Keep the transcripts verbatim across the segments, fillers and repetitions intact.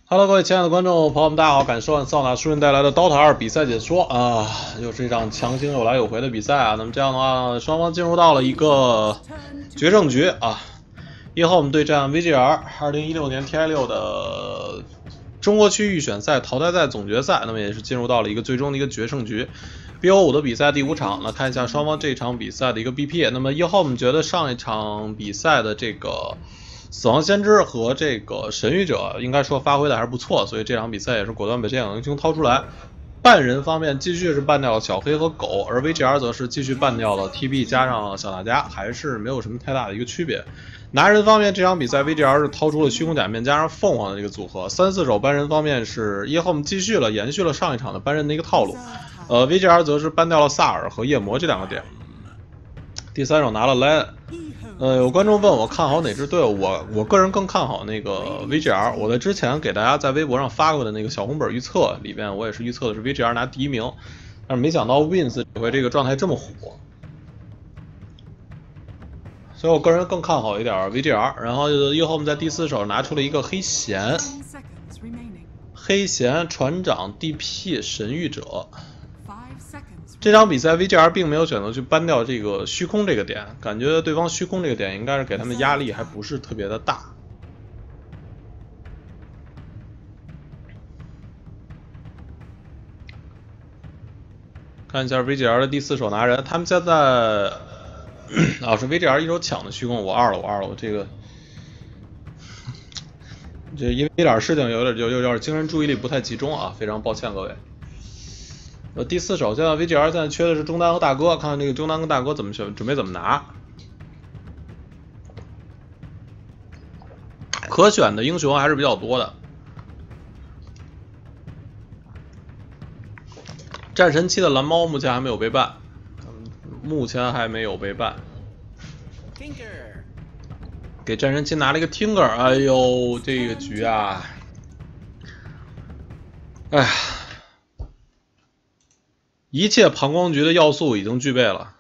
Hello， 各位亲爱的观众朋友们，大家好！感谢收看桑塔书人带来的《DOTA 二》比赛解说啊，又是一场强行有来有回的比赛啊。那么这样的话，双方进入到了一个决胜局啊。一号我们对战 V G R 二零一六年 T I 六的中国区预选赛淘汰赛总决赛，那么也是进入到了一个最终的一个决胜局。B O 五的比赛第五场，来看一下双方这场比赛的一个 B P。那么一号我们觉得上一场比赛的这个死亡先知和这个神谕者应该说发挥的还是不错，所以这场比赛也是果断把这两个英雄掏出来。半人方面继续是办掉了小黑和狗，而 V G R 则是继续办掉了 T B 加上小大家，还是没有什么太大的一个区别。拿人方面这场比赛 V G R 是掏出了虚空假面加上凤凰的这个组合，三四手搬人方面是一号我们继续了延续了上一场的搬人的一个套路，呃 V G R 则是搬掉了萨尔和夜魔这两个点。第三手拿了莱恩。呃，有观众问我看好哪支队伍，我我个人更看好那个 V G R。我在之前给大家在微博上发过的那个小红本预测里边，我也是预测的是 V G R 拿第一名，但是没想到 Wins 这回这个状态这么火，所以我个人更看好一点 V G R。然后一后我们在第四手拿出了一个黑弦，黑弦船长 D P 神谕者。这场比赛 V G R 并没有选择去搬掉这个虚空这个点，感觉对方虚空这个点应该是给他们压力还不是特别的大。看一下 V G R 的第四手拿人，他们现在啊是 V G R 一手抢的虚空，我二了我二了我这个，这因为一点事情有点有有点精神注意力不太集中啊，非常抱歉各位。呃，第四手现在 V G R 现在缺的是中单和大哥，看看这个中单跟大哥怎么选，准备怎么拿。可选的英雄还是比较多的。战神七的蓝猫目前还没有被ban，目前还没有被ban。给战神七拿了一个 Tinker， 哎呦，这个局啊，哎呀。一切膀胱局的要素已经具备了。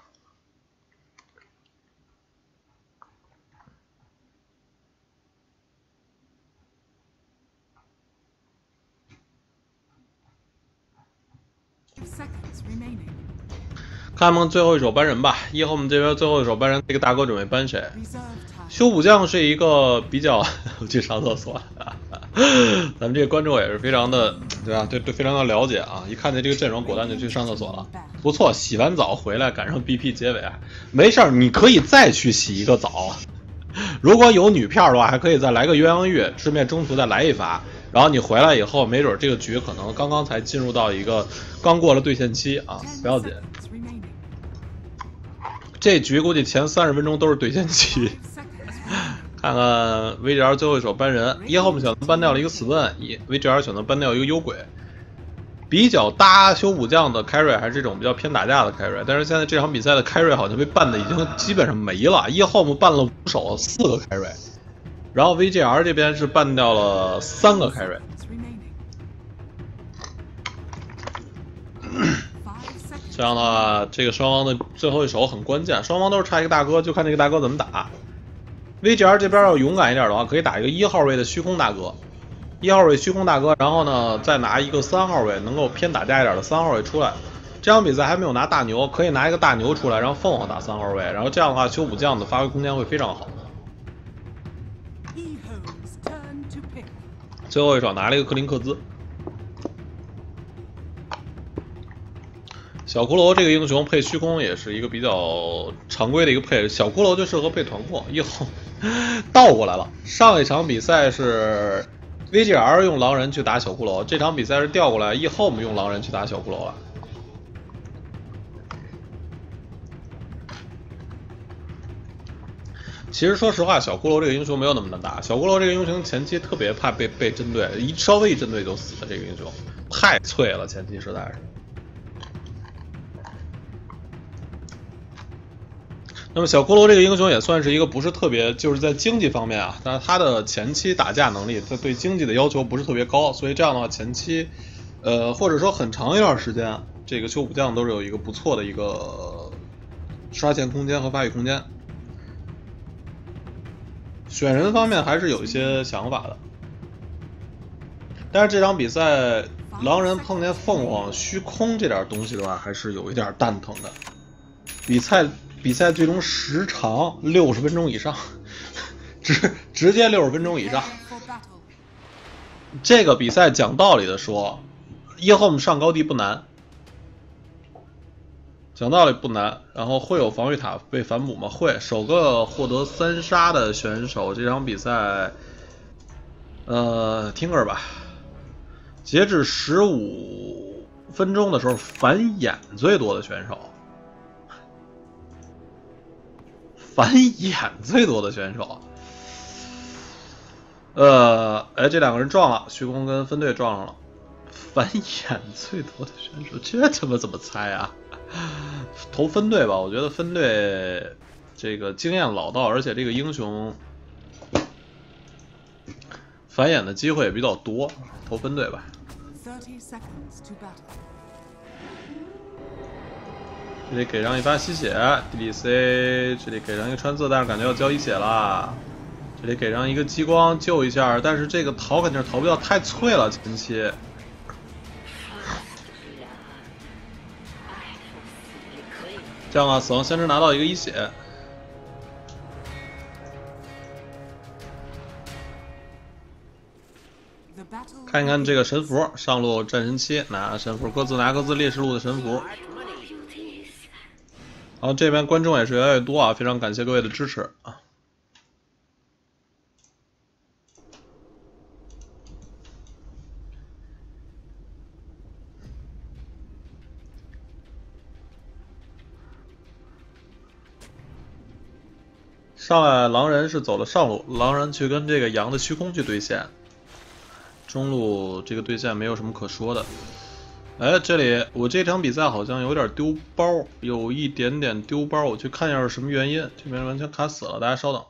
看他们最后一手搬人吧，一号我们这边最后一手搬人，这个大哥准备搬谁？修补匠是一个比较，我去上厕所。咱们这个观众也是非常的，对吧？对对，非常的了解啊！一看见这个阵容，果断就去上厕所了。不错，洗完澡回来赶上 B P 结尾，没事儿，你可以再去洗一个澡。如果有女票的话，还可以再来个鸳鸯浴，顺便中途再来一发。然后你回来以后，没准这个局可能刚刚才进入到一个刚过了兑现期啊，不要紧。这局估计前三十分钟都是兑现期。看看 V G R 最后一手搬人，一号我们选择搬掉了一个死问 ，V G R 选择搬掉一个幽鬼，比较搭修补匠的 carry 还是这种比较偏打架的 carry， 但是现在这场比赛的 carry 好像被办的已经基本上没了，一号我们办了五手四个 carry， 然后 V G R 这边是办掉了三个 carry。这样的话，这个双方的最后一手很关键，双方都是差一个大哥，就看这个大哥怎么打。V G R 这边要勇敢一点的话，可以打一个一号位的虚空大哥，一号位虚空大哥，然后呢再拿一个三号位能够偏打架一点的三号位出来。这场比赛还没有拿大牛，可以拿一个大牛出来，然后凤凰打三号位，然后这样的话修补匠的发挥空间会非常好。最后一手拿了一个克林克兹。小骷髅这个英雄配虚空也是一个比较常规的一个配置，小骷髅就适合配团控。一号倒过来了，上一场比赛是 V G R 用狼人去打小骷髅，这场比赛是调过来，一号我们用狼人去打小骷髅了。其实说实话，小骷髅这个英雄没有那么难打，小骷髅这个英雄前期特别怕被被针对，一稍微一针对就死的这个英雄，太脆了，前期实在是。那么小骷髅这个英雄也算是一个不是特别，就是在经济方面啊，但是他的前期打架能力，他对经济的要求不是特别高，所以这样的话前期，呃或者说很长一段时间，这个修补匠都是有一个不错的一个刷钱空间和发育空间。选人方面还是有一些想法的。 但是这场比赛，狼人碰见凤凰虚空这点东西的话，还是有一点蛋疼的。比赛比赛最终时长六十分钟以上，直直接六十分钟以上。这个比赛讲道理的说，耶后姆上高地不难，讲道理不难。然后会有防御塔被反补吗？会。首个获得三杀的选手，这场比赛，呃，听歌吧。截至十五分钟的时候，反眼最多的选手，反眼最多的选手，呃，哎，这两个人撞了，虚空跟分队撞上了，反眼最多的选手，这他妈怎么猜啊？投分队吧，我觉得分队这个经验老道，而且这个英雄反眼的机会也比较多，投分队吧。这里给上一发吸血 ，D D C， 这里给上一个穿刺，但是感觉要交一血啦。这里给上一个激光救一下，但是这个逃肯定是逃不掉，太脆了前期。这样啊，死亡先知拿到一个一血。看一看这个神符，上路战神七拿神符，各自拿各自烈士路的神符。然后这边观众也是越来越多啊，非常感谢各位的支持啊。上来狼人是走了上路，狼人去跟这个羊的虚空去对线。中路这个对线没有什么可说的。哎，这里我这场比赛好像有点丢包，有一点点丢包，我去看一下是什么原因。这边完全卡死了，大家稍等。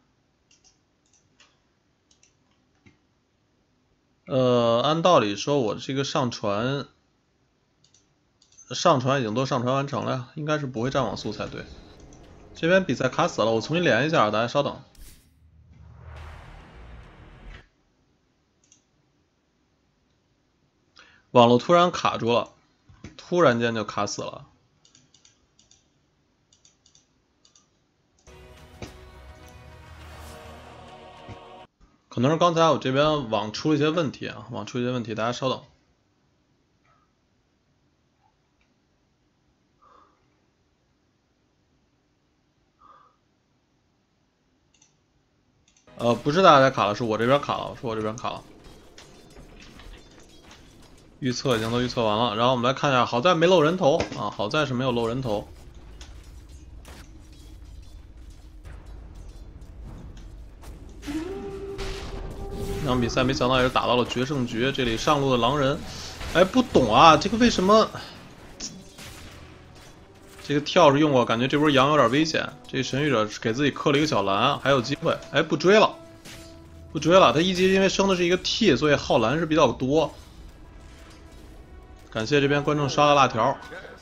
呃，按道理说，我这个上传，上传已经都上传完成了，应该是不会占网速才对。这边比赛卡死了，我重新连一下，大家稍等。网络突然卡住了，突然间就卡死了。可能是刚才我这边网出了一些问题啊，网出了一些问题，大家稍等。呃，不是大家卡了，是我这边卡了，是我这边卡了。预测已经都预测完了，然后我们来看一下，好在没漏人头啊，好在是没有漏人头。这场比赛没想到也是打到了决胜局，这里上路的狼人，哎，不懂啊，这个为什么这个跳是用过，感觉这波羊有点危险。这神谕者给自己刻了一个小蓝，还有机会，哎，不追了，不追了，他一级因为升的是一个 T， 所以耗蓝是比较多。感谢这边观众刷的辣条。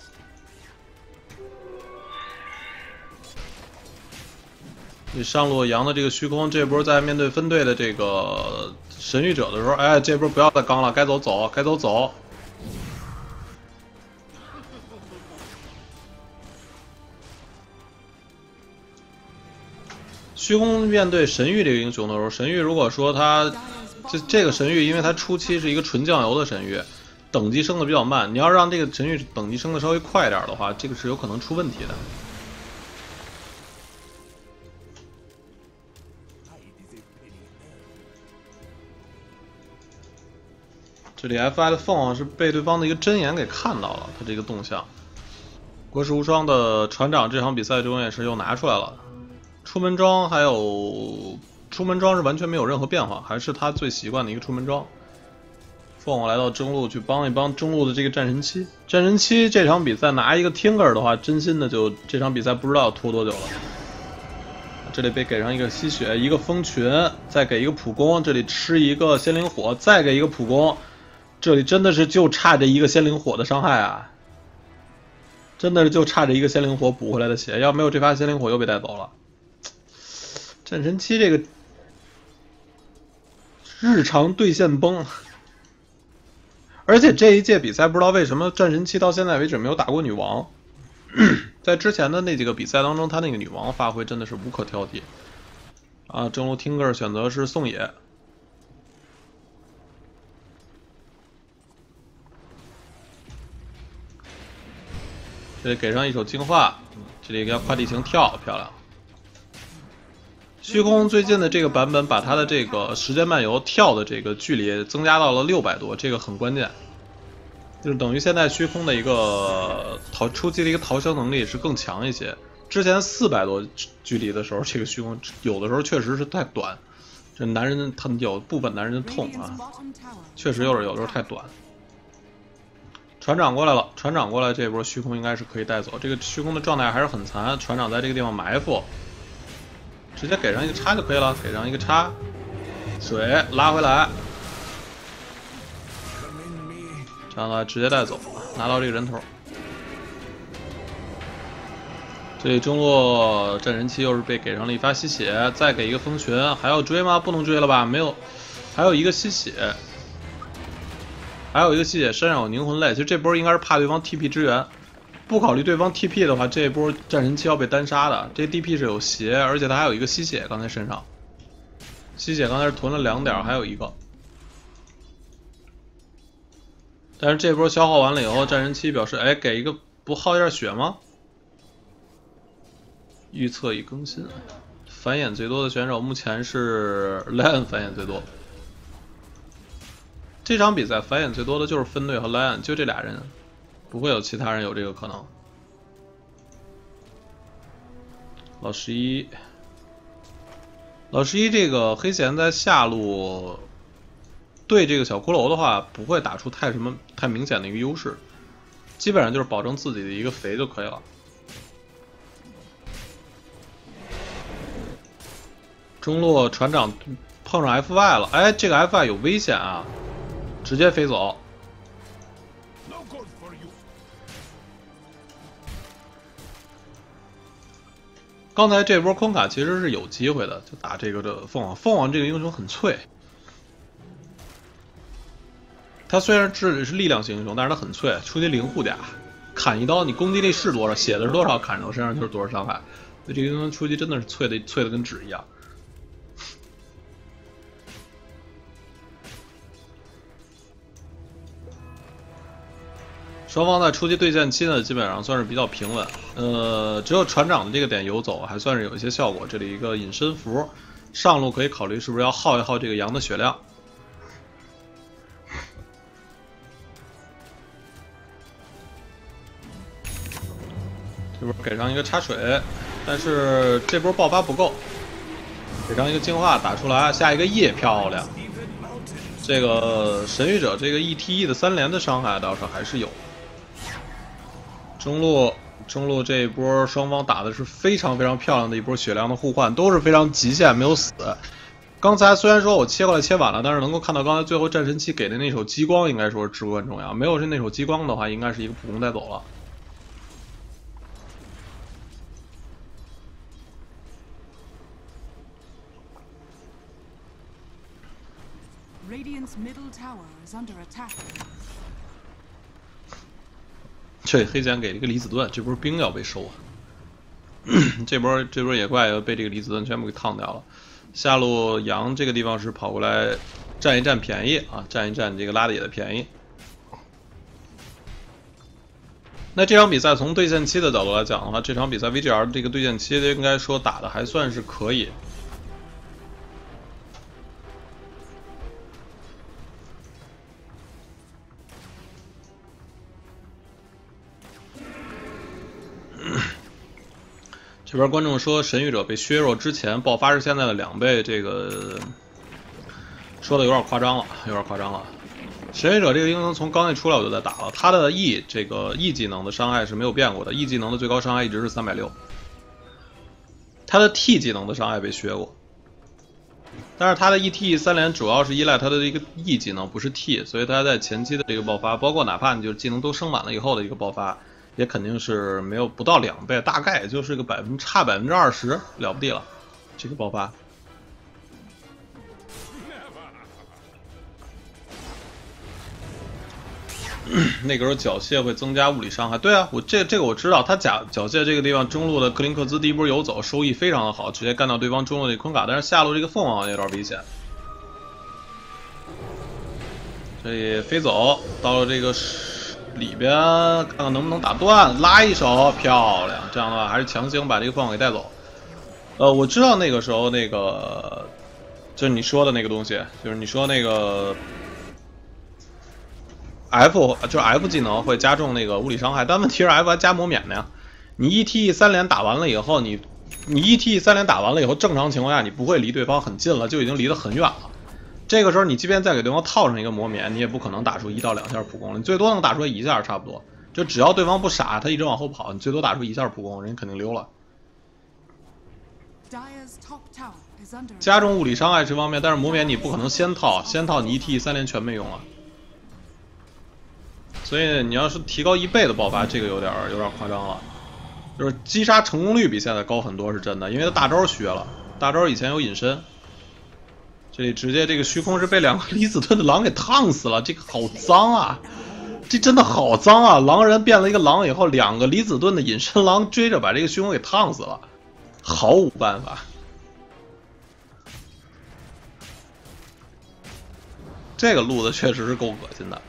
你上路羊的这个虚空，这波在面对分队的这个神谕者的时候，哎，这波不要再刚了，该走走，该走走。虚空面对神谕这个英雄的时候，神谕如果说他这这个神谕，因为他初期是一个纯酱油的神谕。等级升的比较慢，你要让这个神谕等级升的稍微快一点的话，这个是有可能出问题的。这里 F I 的凤凰是被对方的一个针眼给看到了，他这个动向。国士无双的船长这场比赛中也是又拿出来了，出门装还有出门装是完全没有任何变化，还是他最习惯的一个出门装。凤凰来到中路去帮一帮中路的这个战神七，战神七这场比赛拿一个 Tinker 的话，真心的就这场比赛不知道要拖多久了。这里被给上一个吸血，一个蜂群，再给一个普攻，这里吃一个仙灵火，再给一个普攻，这里真的是就差这一个仙灵火的伤害啊！真的是就差这一个仙灵火补回来的血，要没有这发仙灵火又被带走了。战神七这个日常对线崩。 而且这一届比赛不知道为什么战神七到现在为止没有打过女王，在之前的那几个比赛当中，他那个女王发挥真的是无可挑剔。啊，正如听歌选择是宋野。 这里给上一手净化，这里要跨地形跳，漂亮。虚空最近的这个版本把它的这个时间漫游跳的这个距离增加到了六百多，这个很关键，就是等于现在虚空的一个逃初期的一个逃生能力是更强一些。之前四百多距离的时候，这个虚空有的时候确实是太短，这男人他有部分男人的痛啊，确实有点有时候太短。 船长过来了，船长过来，这波虚空应该是可以带走。这个虚空的状态还是很残，船长在这个地方埋伏，直接给上一个叉就可以了，给上一个叉，水拉回来，这样的话直接带走，拿到这个人头。这里中路战神七又是被给上了一发吸血，再给一个风群，还要追吗？不能追了吧？没有，还有一个吸血。 还有一个吸血，身上有凝魂泪。其实这波应该是怕对方 T P 支援，不考虑对方 T P 的话，这一波战神七要被单杀的。这 D P 是有邪，而且他还有一个吸血，刚才身上吸血刚才是囤了两点，还有一个。但是这波消耗完了以后，战神七表示，哎，给一个不耗一下血吗？预测已更新，繁衍最多的选手目前是 Lion 繁衍最多。 这场比赛繁衍最多的就是分队和莱恩，就这俩人，不会有其他人有这个可能。老十一，老十一这个黑贤在下路对这个小骷髅的话，不会打出太什么太明显的一个优势，基本上就是保证自己的一个肥就可以了。中路船长碰上 F Y 了，哎，这个 F Y 有危险啊！ 直接飞走。刚才这波空卡其实是有机会的，就打这个这凤凰。凤凰这个英雄很脆，他虽然是是力量型英雄，但是他很脆，出去零护甲，砍一刀你攻击力是多少，血的是多少，砍到身上就是多少伤害。所以这个英雄出击真的是脆的脆的跟纸一样。 双方在初期对线期呢，基本上算是比较平稳。呃，只有船长的这个点游走还算是有一些效果。这里一个隐身符，上路可以考虑是不是要耗一耗这个羊的血量。这波给上一个插水，但是这波爆发不够，给上一个净化打出来，下一个 E 漂亮。这个神谕者这个 E T E 的三连的伤害倒是还是有。 中路，中路这一波双方打的是非常非常漂亮的一波血量的互换，都是非常极限，没有死。刚才虽然说我切过来切晚了，但是能够看到刚才最后战神七给的那手激光，应该说是至关重要。没有是那手激光的话，应该是一个普攻带走了。 Radiant's middle tower is under attack. 这黑剑给了一个离子盾，这波兵要被收啊！这波这波野怪要被这个离子盾全部给烫掉了。下路羊这个地方是跑过来占一占便宜啊，占一占这个拉的野的便宜。那这场比赛从对线期的角度来讲的话，这场比赛 V G R 这个对线期应该说打的还算是可以。这边观众说神谕者被削弱之前爆发是现在的两倍，这个说的有点夸张了，有点夸张了。神谕者这个英雄从刚才出来我就在打了，他的 E 这个 E 技能的伤害是没有变过的 ，E 技能的最高伤害一直是三百六十，他的 T 技能的伤害被削过，但是他的 E T 三连主要是依赖他的一个 E 技能，不是 T， 所以他在前期的这个爆发，包括哪怕你就是技能都升满了以后的一个爆发。也肯定是没有不到两倍，大概也就是个百分差百分之二十，了不地了，这个爆发。 那个时候缴械会增加物理伤害。对啊，我这这个我知道，他缴缴械这个地方中路的克林克兹第一波游走收益非常的好，直接干掉对方中路的昆卡，但是下路这个凤凰有点危险。所以飞走到了这个里边，看看能不能打断，拉一手，漂亮！这样的话还是强行把这个凤凰给带走。呃，我知道那个时候那个就是你说的那个东西，就是你说那个。F 就是 F 技能会加重那个物理伤害，但问题是 F 还加魔免的呀。你 E T 三连打完了以后，你你 E T 三连打完了以后，正常情况下你不会离对方很近了，就已经离得很远了。这个时候你即便再给对方套上一个魔免，你也不可能打出一到两下普攻了，你最多能打出一下差不多。就只要对方不傻，他一直往后跑，你最多打出一下普攻，人家肯定溜了。加重物理伤害这方面，但是魔免你不可能先套，先套你 E T 三连全没用了。所以你要是提高一倍的爆发，这个有点有点夸张了。就是击杀成功率比现在高很多是真的，因为他大招削了，大招以前有隐身，这里直接这个虚空是被两个离子盾的狼给烫死了，这个好脏啊！这真的好脏啊！狼人变了一个狼以后，两个离子盾的隐身狼追着把这个虚空给烫死了，毫无办法。这个路子确实是够恶心的。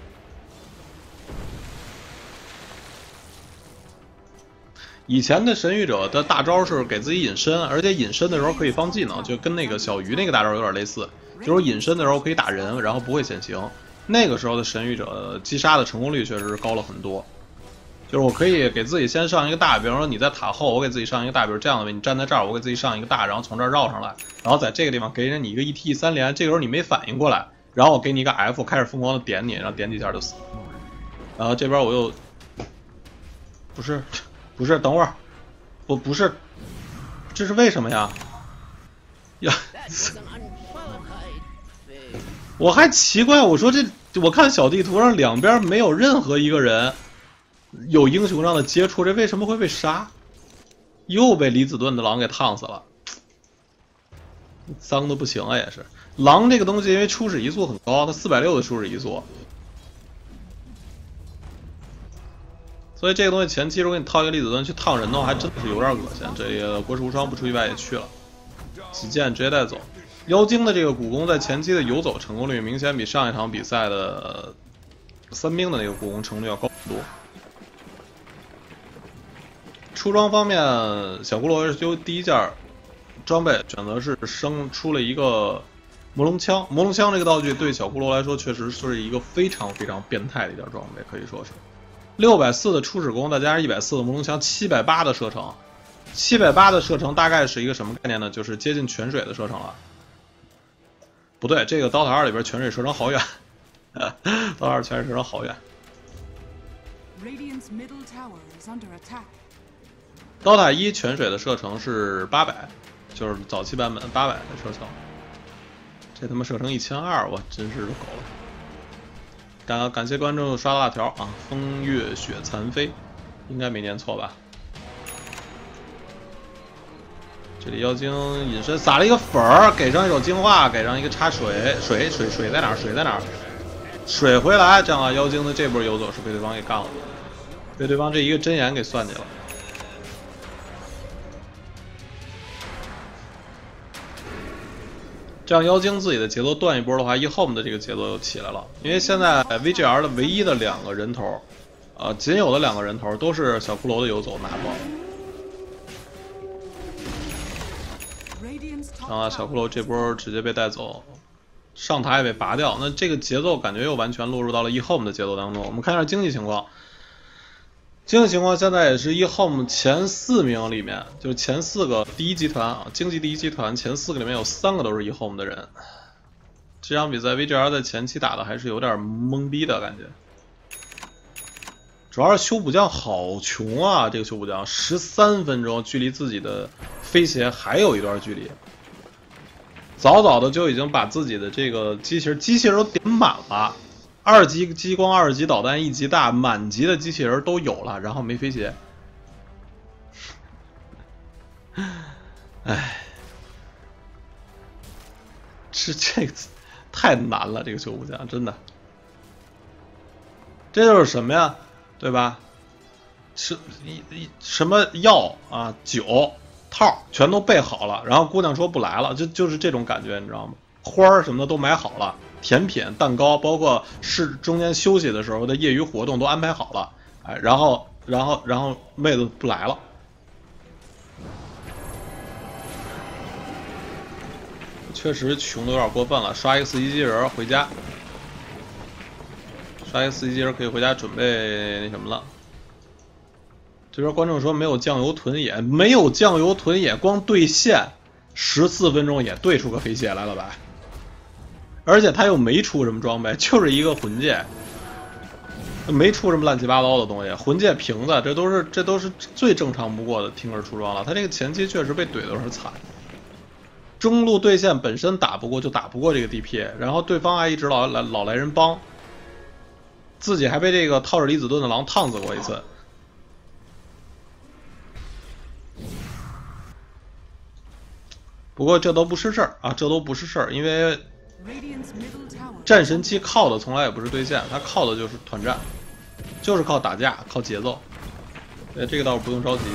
以前的神谕者的大招是给自己隐身，而且隐身的时候可以放技能，就跟那个小鱼那个大招有点类似，就是隐身的时候可以打人，然后不会显形。那个时候的神谕者击杀的成功率确实是高了很多。就是我可以给自己先上一个大，比方说你在塔后，我给自己上一个大，比如这样的位，你站在这儿，我给自己上一个大，然后从这儿绕上来，然后在这个地方给人你一个 E T 三连，这个时候你没反应过来，然后我给你一个 F， 开始疯狂的点你，然后点几下就死。然后这边我又不是。不是，等会儿，不不是，这是为什么呀？呀，我还奇怪，我说这，我看小地图上两边没有任何一个人有英雄上的接触，这为什么会被杀？又被离子盾的狼给烫死了，脏的不行啊！也是，狼这个东西因为初始移速很高，它四百六的初始移速。所以这个东西前期如果给你套一个离子盾去烫人的话，还真的是有点恶心。这个国士无双不出意外也去了，几剑直接带走。妖精的这个古弓在前期的游走成功率明显比上一场比赛的三兵的那个古弓成功率要高很多。出装方面，小骷髅就第一件装备选择是生出了一个魔龙枪。魔龙枪这个道具对小骷髅来说确实是一个非常非常变态的一件装备，可以说是。六百四的初始弓，再加上一百四的魔龙枪，七百八的射程。七百八的射程大概是一个什么概念呢？就是接近泉水的射程了。不对，这个刀塔二里边泉水射程好远，刀塔二泉水射程好远。刀塔一泉水的射程是八百，就是早期版本八百的射程。这他妈射程一千二，我真是狗了。感感谢观众刷大条啊！风月雪残飞，应该没念错吧？这里妖精隐身撒了一个粉儿，给上一手净化，给上一个插水，水水水在哪儿？水在哪儿？水回来，这样啊，妖精的这波游走是被对方给干了，被对方这一个针眼给算计了。这样妖精自己的节奏断一波的话 ，E Home 的这个节奏又起来了。因为现在 V G R 的唯一的两个人头，呃，仅有的两个人头都是小骷髅的游走拿爆。啊，小骷髅这波直接被带走，上塔也被拔掉。那这个节奏感觉又完全落入到了 E Home 的节奏当中。我们看一下经济情况。经济情况现在也是 E Home 前四名里面，就是前四个第一集团啊，经济第一集团前四个里面有三个都是 E Home 的人。这场比赛 V G R 在前期打的还是有点懵逼的感觉，主要是修补匠好穷啊！这个修补匠十三分钟，距离自己的飞鞋还有一段距离，早早的就已经把自己的这个机器人机器人都点满了。二级激光、二级导弹、一级大、满级的机器人都有了，然后没飞鞋。唉，这这个太难了，这个修补匠真的这就是什么呀？对吧？是一一什么药啊、酒套全都备好了，然后姑娘说不来了，就就是这种感觉，你知道吗？花儿什么的都买好了，甜品、蛋糕，包括是中间休息的时候的业余活动都安排好了，哎，然后然后然后妹子不来了。确实穷的有点过分了，刷一个四级机器人回家，刷一个四级机器人可以回家准备那什么了。这边观众说没有酱油屯野，没有酱油屯野，光对线十四分钟也对出个飞蟹来了吧？而且他又没出什么装备，就是一个魂戒，没出什么乱七八糟的东西，魂戒瓶子，这都是这都是最正常不过的听儿出装了。他这个前期确实被怼的有点惨。中路对线本身打不过就打不过这个 D P， 然后对方还一直老来老来人帮，自己还被这个套着离子盾的狼烫死过一次。不过这都不是事儿啊，这都不是事儿，因为战神七靠的从来也不是对线，他靠的就是团战，就是靠打架，靠节奏。呃，这个倒是不用着急。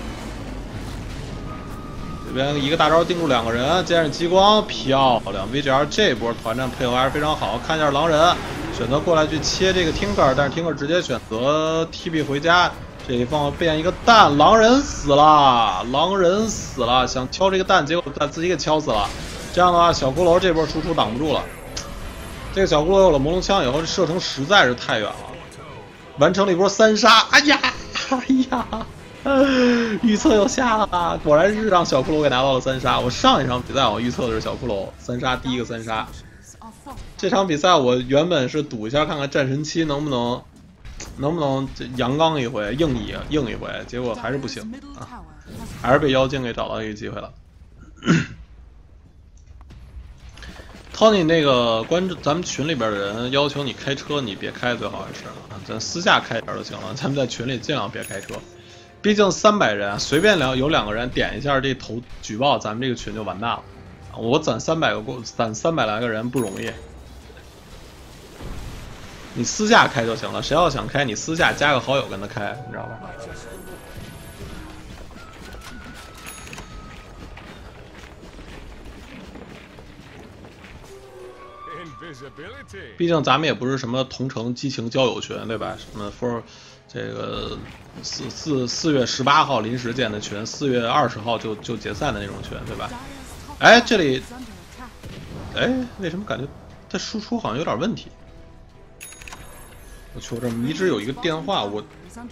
这边一个大招定住两个人，接上激光，漂亮 ！V G R 这波团战配合还是非常好。看一下狼人选择过来去切这个 Tinker， 但是 Tinker 直接选择 T B 回家。这一放变一个蛋，狼人死了，狼人死了，想敲这个蛋，结果把自己给敲死了。这样的话，小骷髅这波输出挡不住了。这个小骷髅有了魔龙枪以后，这射程实在是太远了，完成了一波三杀。哎呀，哎呀！预测又下了，果然是让小骷髅给拿到了三杀。我上一场比赛我预测的是小骷髅三杀，第一个三杀。这场比赛我原本是赌一下看看战神七能不能能不能阳刚一回，硬一硬一回，结果还是不行啊，还是被妖精给找到一个机会了。Tony 那个关注咱们群里边的人要求你开车，你别开，最好还是啊，咱私下开点就行了，咱们在群里尽量别开车。毕竟三百人，随便两有两个人点一下这头举报，咱们这个群就完蛋了。我攒三百个过，攒三百来个人不容易。你私下开就行了，谁要想开，你私下加个好友跟他开，你知道吧？毕竟咱们也不是什么同城激情交友群，对吧？什么 for 这个四四四月十八号临时建的群，四月二十号就就解散的那种群，对吧？哎，这里，哎，为什么感觉它输出好像有点问题？我去，我这迷之有一个电话，我，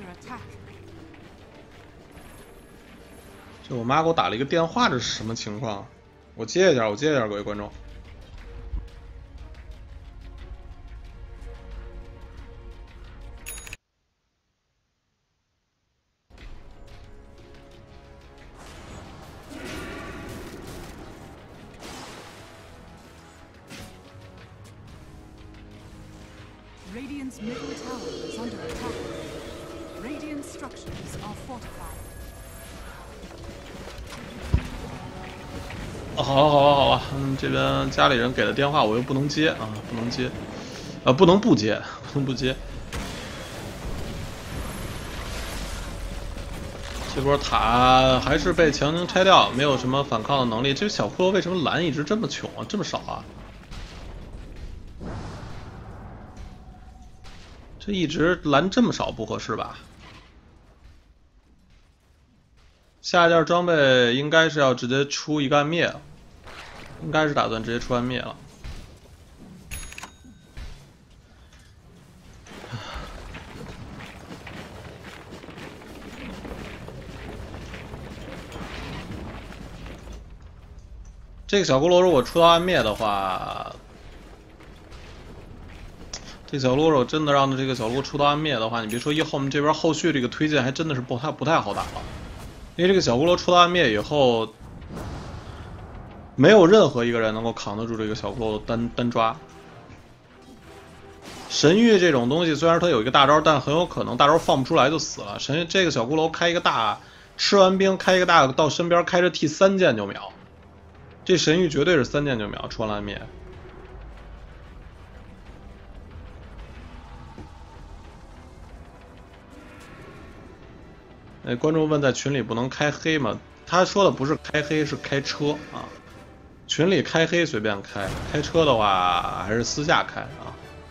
就我妈给我打了一个电话，这是什么情况？我接一下，我接一下，各位观众。 Radiant's middle tower is under attack. Radiant structures are fortified. 哦，好了好了好了，嗯，这边家里人给的电话我又不能接啊，不能接，呃，不能不接，不能不接。这波塔还是被强行拆掉，没有什么反抗的能力。这个小骷髅为什么蓝一直这么穷啊，这么少啊？这一直蓝这么少不合适吧？下一件装备应该是要直接出一个暗灭，应该是打算直接出暗灭了。这个小骷髅如果出到暗灭的话，这小骷髅真的让这个小骷髅出到暗灭的话，你别说一后面这边后续这个推进还真的是不太不太好打了。因为这个小骷髅出到暗灭以后，没有任何一个人能够扛得住这个小骷髅单单抓。神域这种东西虽然它有一个大招，但很有可能大招放不出来就死了。神这个小骷髅开一个大，吃完兵开一个大到身边开着 T 三剑就秒，这神域绝对是三剑就秒，出完暗灭。 那观众问在群里不能开黑吗？他说的不是开黑，是开车啊。群里开黑随便开，开车的话还是私下开啊。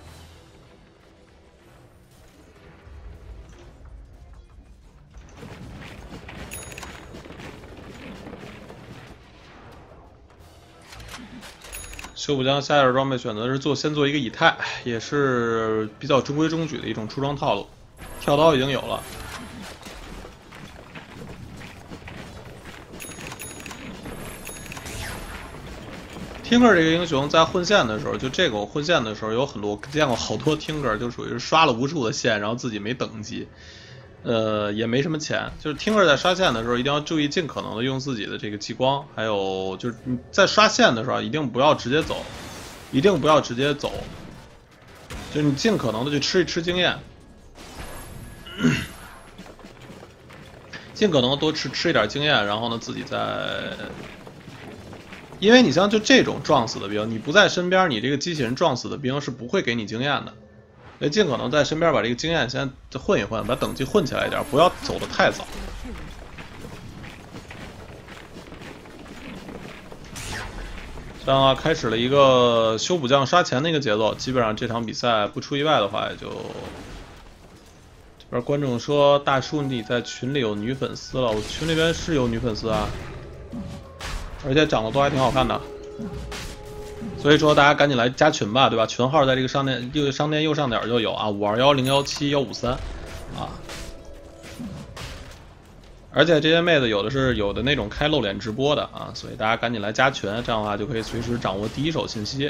修补将下一件装备选择是做先做一个以太，也是比较中规中矩的一种出装套路。跳刀已经有了。Tinker 这个英雄在混线的时候，就这个我混线的时候有很多，我见过好多 Tinker 就属于是刷了无数的线，然后自己没等级，呃，也没什么钱。就是 Tinker 在刷线的时候一定要注意，尽可能的用自己的这个激光，还有就是你在刷线的时候一定不要直接走，一定不要直接走，就是你尽可能的去吃一吃经验，尽可能多吃吃一点经验，然后呢自己再。因为你像就这种撞死的兵，你不在身边，你这个机器人撞死的兵是不会给你经验的。所以尽可能在身边把这个经验先混一混，把等级混起来一点，不要走得太早。这样啊，开始了一个修补将杀钱的一个节奏。基本上这场比赛不出意外的话，也就这边观众说大叔你在群里有女粉丝了，我群里边是有女粉丝啊。而且长得都还挺好看的，所以说大家赶紧来加群吧，对吧？群号在这个商店右商店右上角就有啊，五二幺零幺七幺五三啊。而且这些妹子有的是有的那种开露脸直播的啊，所以大家赶紧来加群，这样的话就可以随时掌握第一手信息。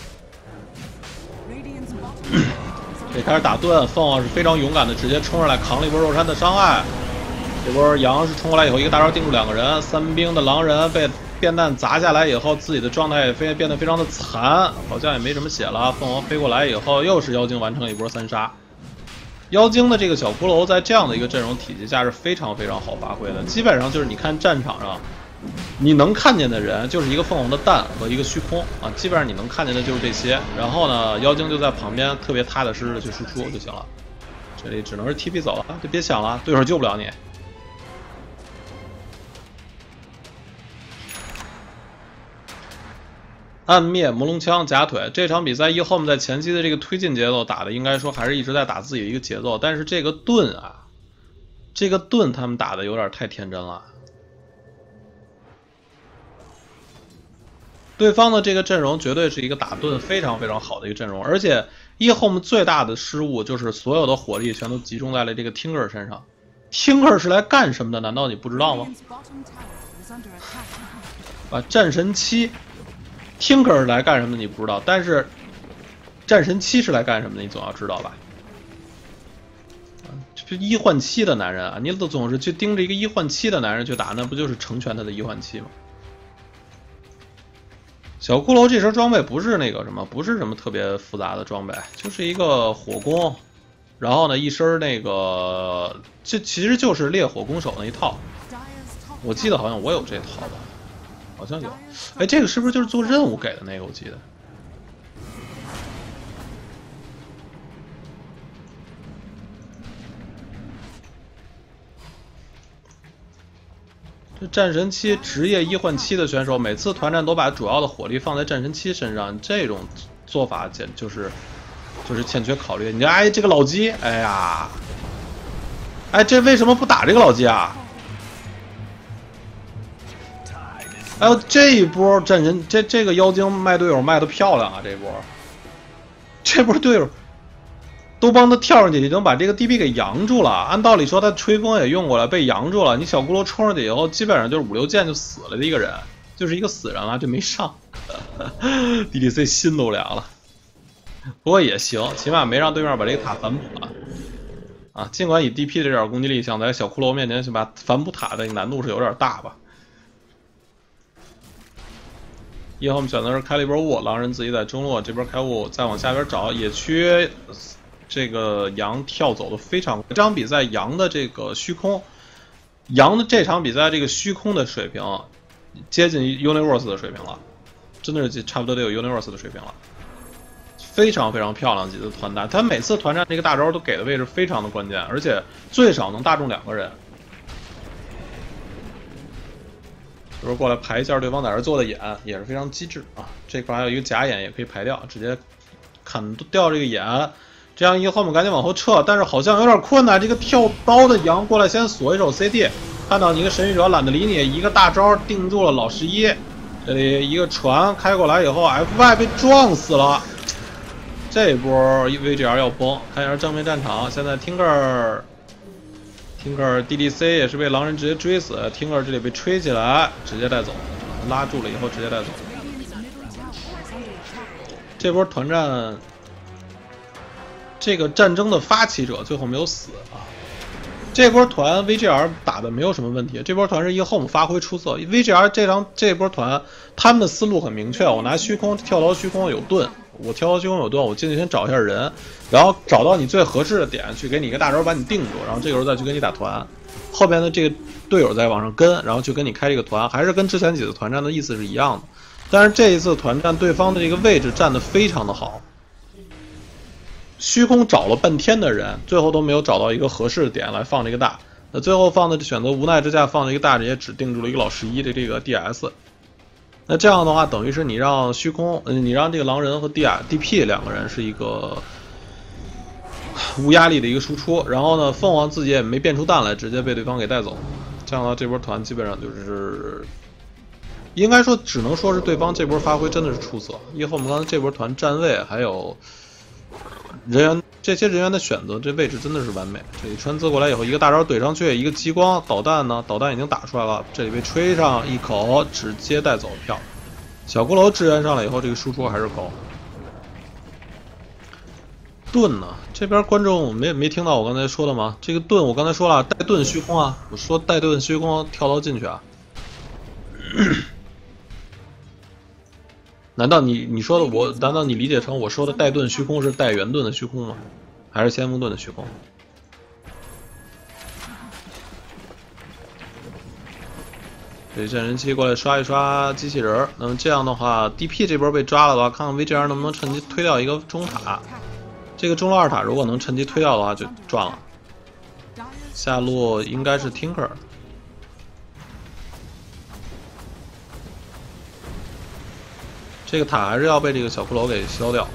这开始打盾，凤凰是非常勇敢的，直接冲上来扛了一波肉山的伤害。这波羊是冲过来以后，一个大招定住两个人，三兵的狼人被变弹砸下来以后，自己的状态也非变得非常的惨，好像也没什么血了。凤凰飞过来以后，又是妖精完成了一波三杀。妖精的这个小骷髅在这样的一个阵容体系下是非常非常好发挥的，基本上就是你看战场上，你能看见的人就是一个凤凰的蛋和一个虚空啊，基本上你能看见的就是这些。然后呢，妖精就在旁边特别踏踏实实的去输出就行了。这里只能是 T P 走了，就别想了，对手救不了你。暗灭魔龙枪假腿，这场比赛一后面在前期的这个推进节奏打的应该说还是一直在打自己的一个节奏，但是这个盾啊，这个盾他们打的有点太天真了。对方的这个阵容绝对是一个打盾非常非常好的一个阵容，而且一后面最大的失误就是所有的火力全都集中在了这个 Tinker 身上。Tinker 是来干什么的？难道你不知道吗？啊，战神七。Tinker 是来干什么的你不知道，但是战神七是来干什么的你总要知道吧？这一换七的男人啊，你都总是去盯着一个一换七的男人去打，那不就是成全他的一换七吗？小骷髅这身装备不是那个什么，不是什么特别复杂的装备，就是一个火攻，然后呢一身那个，这其实就是烈火攻手那一套，我记得好像我有这套吧。好像有，哎，这个是不是就是做任务给的那个？我记得。这战神七职业一换七的选手，每次团战都把主要的火力放在战神七身上，这种做法简就是就是欠缺考虑。你看，哎，这个老鸡，哎呀，哎，这为什么不打这个老鸡啊？还有这一波战神，这这个妖精卖队友卖的漂亮啊！这波，这波队友都帮他跳上去，已经把这个 D P 给扬住了。按道理说，他吹风也用过了，被扬住了。你小骷髅冲上去以后，基本上就是五六剑就死了的一个人，就是一个死人了，就没上。D D C 心都凉了。不过也行，起码没让对面把这个塔反补了。啊，尽管以 D P 的这点攻击力，想在小骷髅面前去把反补塔的难度是有点大吧。一号我们选择是开了一波雾，狼人自己在中路这边开雾，再往下边找野区，这个羊跳走的非常。这场比赛羊的这个虚空，羊的这场比赛这个虚空的水平接近 Universe 的水平了，真的是差不多得有 Universe 的水平了，非常非常漂亮几次团战，他每次团战这个大招都给的位置非常的关键，而且最少能打中两个人。 就是过来排一下对方在这做的眼，也是非常机智啊。这块还有一个假眼也可以排掉，直接砍掉这个眼。这样以后我们赶紧往后撤，但是好像有点困难。这个跳刀的羊过来先锁一手 C D， 看到你一个神谕者懒得理你，一个大招定住了老十一。这里一个船开过来以后 ，F Y 被撞死了。这波 V G R 要崩，看一下正面战场，现在 Tinker Tinker D D C 也是被狼人直接追死 ，Tinker 这里被吹起来，直接带走，拉住了以后直接带走。这波团战。这个战争的发起者最后没有死啊！这波团 V G R 打的没有什么问题，这波团是一 home 发挥出色。V G R 这张这波团他们的思路很明确，我拿虚空跳刀虚空有盾，我跳刀虚空有盾，我进去先找一下人，然后找到你最合适的点，去给你一个大招把你定住，然后这个时候再去跟你打团。后边的这个队友再往上跟，然后去跟你开这个团，还是跟之前几次团战的意思是一样的。但是这一次团战对方的这个位置站得非常的好。虚空找了半天的人，最后都没有找到一个合适的点来放这个大。那最后放的选择无奈之下放了一个大，也只定住了一个老十一的这个 D S。那这样的话，等于是你让虚空，呃，你让这个狼人和 D D P 两个人是一个无压力的一个输出。然后呢，凤凰自己也没变出蛋来，直接被对方给带走。这样的话，这波团基本上就是，应该说只能说是对方这波发挥真的是出色。因为我们刚才这波团站位还有。人员这些人员的选择，这位置真的是完美。这里穿刺过来以后，一个大招怼上去，一个激光导弹呢，导弹已经打出来了，这里被吹上一口，直接带走票。小骷髅支援上来以后，这个输出还是高。盾呢？这边观众没没听到我刚才说的吗？这个盾我刚才说了，带盾虚空啊，我说带盾虚空跳刀进去啊。难道你你说的我？难道你理解成我说的带盾虚空是带圆盾的虚空吗？还是先锋盾的虚空？这战神器过来刷一刷机器人，那么这样的话 ，D P 这波被抓了的话，看看 V G R 能不能趁机推掉一个中塔。这个中路二塔如果能趁机推掉的话，就赚了。下路应该是 Tinker。这个塔还是要被这个小骷髅给削掉。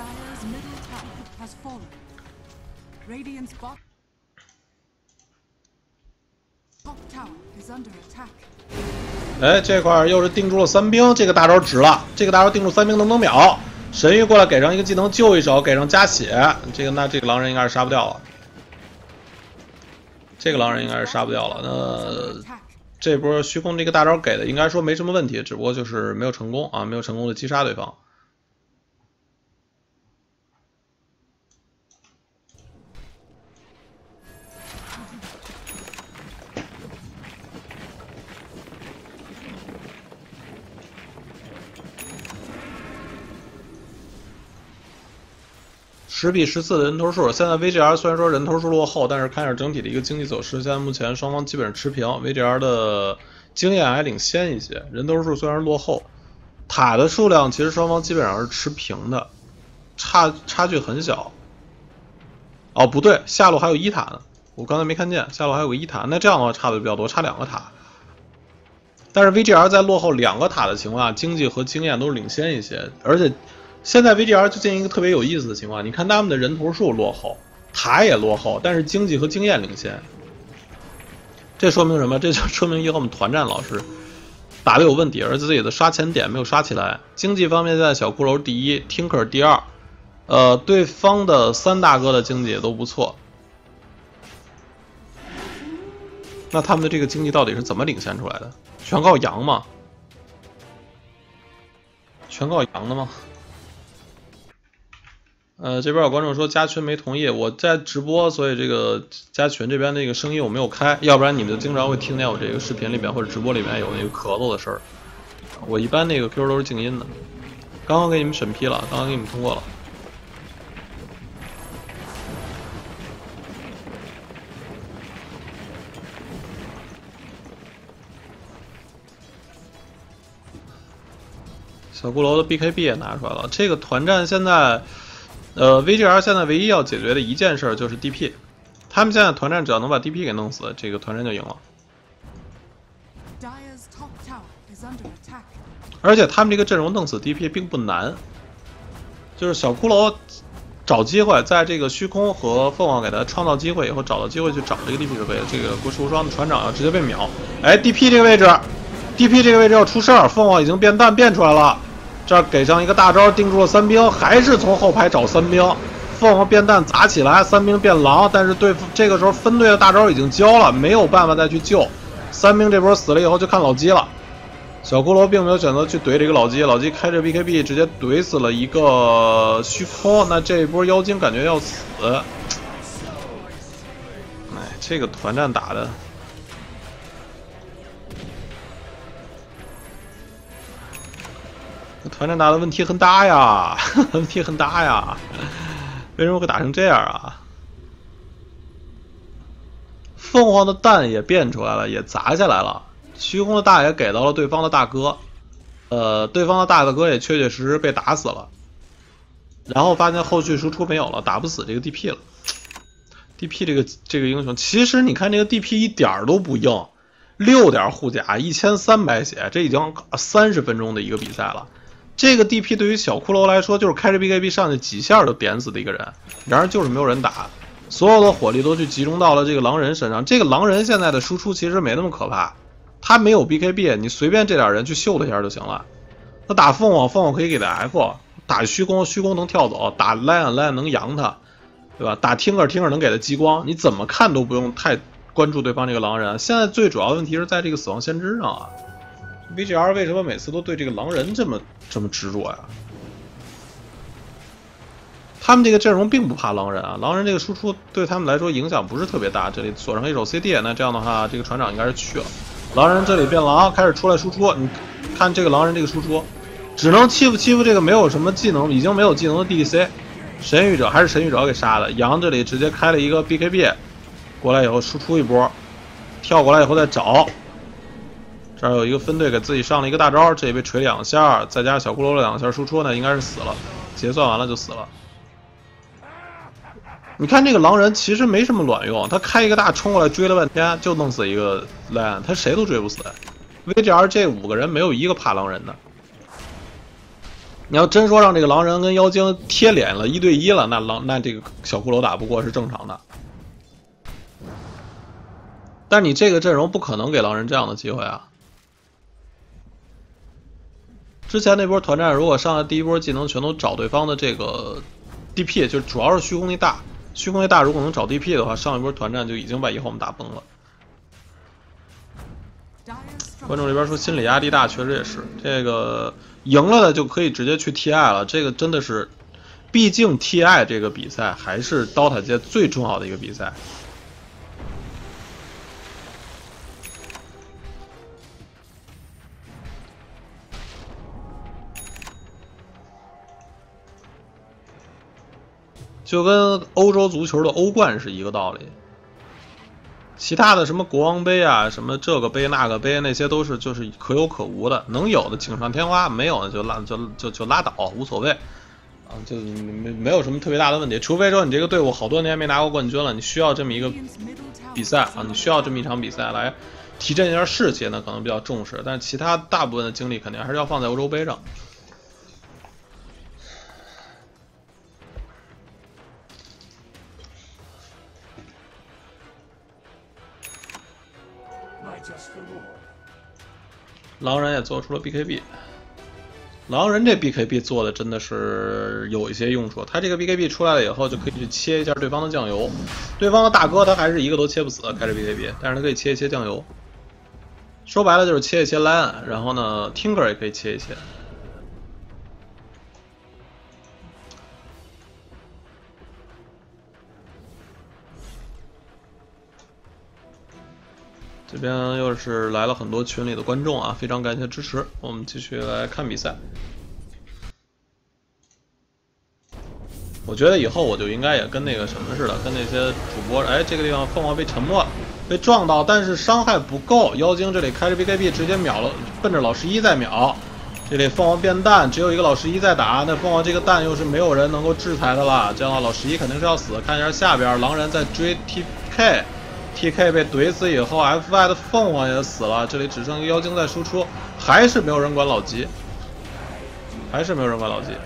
哎，这块又是定住了三兵，这个大招值了。这个大招定住三兵能不能秒？神域过来给上一个技能救一手，给上加血。这个那这个狼人应该是杀不掉了。这个狼人应该是杀不掉了。那。这波虚空这个大招给的应该说没什么问题，只不过就是没有成功啊，没有成功的击杀对方。十比十四的人头数，现在 V G R 虽然说人头数落后，但是看一下整体的一个经济走势，现在目前双方基本上持平 ，V G R 的经验还领先一些，人头数虽然落后，塔的数量其实双方基本上是持平的，差差距很小。哦，不对，下路还有一塔呢，我刚才没看见，下路还有个一塔，那这样的话差的比较多，差两个塔。但是 V G R 在落后两个塔的情况下，经济和经验都是领先一些，而且。现在 V G R 就进行一个特别有意思的情况，你看他们的人头数落后，塔也落后，但是经济和经验领先。这说明什么？这就说明以后我们团战老师打的有问题，而自己的刷钱点没有刷起来。经济方面，现在小骷髅第一 ，Tinker 第二，呃，对方的三大哥的经济也都不错。那他们的这个经济到底是怎么领先出来的？全靠羊吗？全靠羊的吗？呃，这边有观众说加群没同意，我在直播，所以这个加群这边那个声音我没有开，要不然你们就经常会听见我这个视频里面或者直播里面有那个咳嗽的声儿。我一般那个 Q 都是静音的。刚刚给你们审批了，刚刚给你们通过了。小骷髅的 B K B 也拿出来了，这个团战现在。呃 ，V G R 现在唯一要解决的一件事就是 D P， 他们现在团战只要能把 D P 给弄死，这个团战就赢了。 is under attack. 而且他们这个阵容弄死 D P 并不难，就是小骷髅找机会，在这个虚空和凤凰给他创造机会以后，找到机会去找这个 D P 就可以了。这个国士无双的船长要直接被秒，哎 ，D P 这个位置 ，D P 这个位置要出事儿，凤凰已经变蛋变出来了，这儿给上一个大招定住了三兵，还是从后排找三兵，凤凰变蛋砸起来，三兵变狼，但是对付这个时候分队的大招已经交了，没有办法再去救，三兵这波死了以后就看老鸡了。小骷髅并没有选择去怼这个老鸡，老鸡开着 B K B 直接怼死了一个虚空，那这一波妖精感觉要死。哎，这个团战打的，团战打的问题很大呀，问题很大呀，为什么会打成这样啊？凤凰的蛋也变出来了，也砸下来了。虚空的大也给到了对方的大哥，呃，对方的大哥也确确实实被打死了，然后发现后续输出没有了，打不死这个 D P 了。D P 这个这个英雄，其实你看这个 D P 一点都不硬，六点护甲，一千三百血，这已经三十分钟的一个比赛了。这个 D P 对于小骷髅来说，就是开着 B K B 上去几下就点死的一个人，然而就是没有人打，所有的火力都去集中到了这个狼人身上。这个狼人现在的输出其实没那么可怕。他没有 B K B， 你随便这点人去秀他一下就行了。他打凤凰，凤凰可以给他 F； 打虚空，虚空能跳走；打 Lion，Lion 能扬他，对吧？打 Tinker，Tinker 能给他激光。你怎么看都不用太关注对方这个狼人。现在最主要的问题是在这个死亡先知上啊。V G R 为什么每次都对这个狼人这么这么执着呀？他们这个阵容并不怕狼人啊，狼人这个输出对他们来说影响不是特别大。这里锁上一手 C D， 那这样的话，这个船长应该是去了。狼人这里变狼，开始出来输出。你看这个狼人这个输出，只能欺负欺负这个没有什么技能、已经没有技能的 D D C。神谕者还是神谕者给杀的。羊这里直接开了一个 B K B， 过来以后输出一波，跳过来以后再找。这儿有一个分队给自己上了一个大招，这里被锤两下，再加上小骷髅的两下输出呢，应该是死了。结算完了就死了。你看这个狼人其实没什么卵用，他开一个大冲过来追了半天，就弄死一个 Lion， 他谁都追不死。V G R 这五个人没有一个怕狼人的。你要真说让这个狼人跟妖精贴脸了，一对一了，那狼那这个小骷髅打不过是正常的。但你这个阵容不可能给狼人这样的机会啊。之前那波团战如果上来第一波技能全都找对方的这个 D P， 就主要是虚空那大。虚空那大如果能找 D P 的话，上一波团战就已经把一号我们打崩了。观众这边说心理压力大，确实也是。这个赢了的就可以直接去 T I 了，这个真的是，毕竟 T I 这个比赛还是 D O T A 界最重要的一个比赛。就跟欧洲足球的欧冠是一个道理，其他的什么国王杯啊，什么这个杯那个杯，那些都是就是可有可无的，能有的锦上添花，没有的就拉就就就拉倒，无所谓啊，就没没有什么特别大的问题。除非说你这个队伍好多年没拿过冠军了，你需要这么一个比赛啊，你需要这么一场比赛来提振一下士气，那可能比较重视，但是其他大部分的精力肯定还是要放在欧洲杯上。狼人也做出了 B K B， 狼人这 B K B 做的真的是有一些用处。他这个 B K B 出来了以后，就可以去切一下对方的酱油。对方的大哥他还是一个都切不死，开着 B K B， 但是他可以切一切酱油。说白了就是切一切 Lion， 然后呢 Tinker 也可以切一切。这边又是来了很多群里的观众啊，非常感谢支持。我们继续来看比赛。我觉得以后我就应该也跟那个什么似的，跟那些主播，哎，这个地方凤凰被沉默，被撞到，但是伤害不够。妖精这里开着 B K B 直接秒了，奔着老十一在秒。这里凤凰变蛋，只有一个老十一在打，那凤凰这个蛋又是没有人能够制裁的了，这样的话老十一肯定是要死。看一下下边狼人在追 T K。 T K 被怼死以后 ，F Y 的凤凰也死了，这里只剩一个妖精在输出，还是没有人管老吉，还是没有人管老吉。